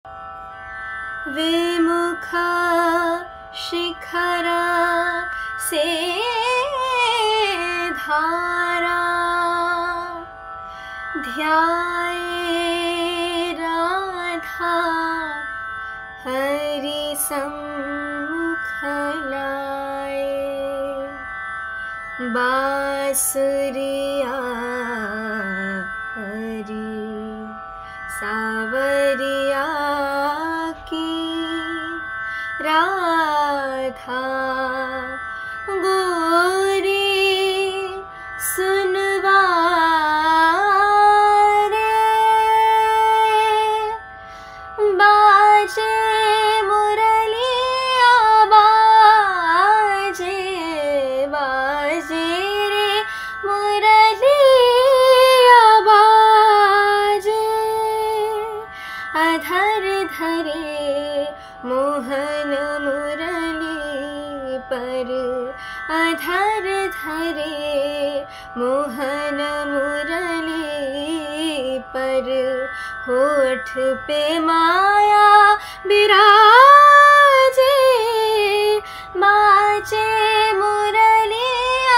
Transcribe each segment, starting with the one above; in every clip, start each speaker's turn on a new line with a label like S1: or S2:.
S1: विमुखा शिखरा से धारा ध्याये राधा हरि सम्मुख लाए। बांसुरिया हरि सावरिया की राधा गोरी सुनवारे। बाजे मुरलिया बाजे बाजे रे मुरलिया बाजे। अधर धरे मोहन मुरली पर अधर धरे मोहन मुरली पर। होठ पे माया बिराजे बाजे मुरलिया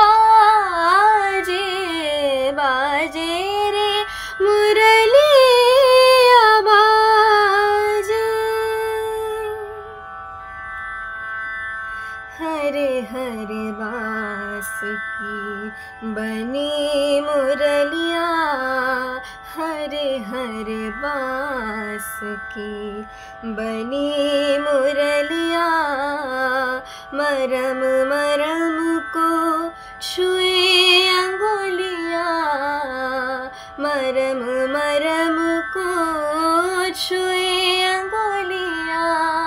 S1: बाजे बाजे रे मुरलिया बाजे। हरे हरे बास की बनी मुरलिया हरे हरे बास की बनी मुरलिया। मरम मरम को छुए अंगुलिया मरम मरम को छुए अंगुलिया।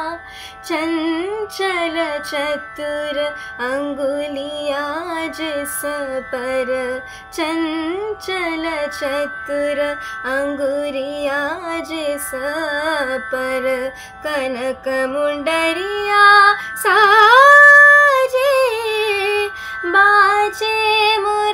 S1: चंचल चतुर अंगुलिया जिस पर चंचल चतुर अंगुलिया जिस पर। कनक मुंडरिया साजे बाजे